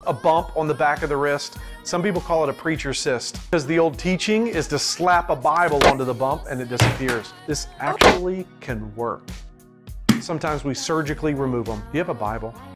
a bump on the back of the wrist. Some people call it a preacher's cyst because the old teaching is to slap a Bible onto the bump and it disappears. This actually can work. Sometimes we surgically remove them. Do you have a Bible?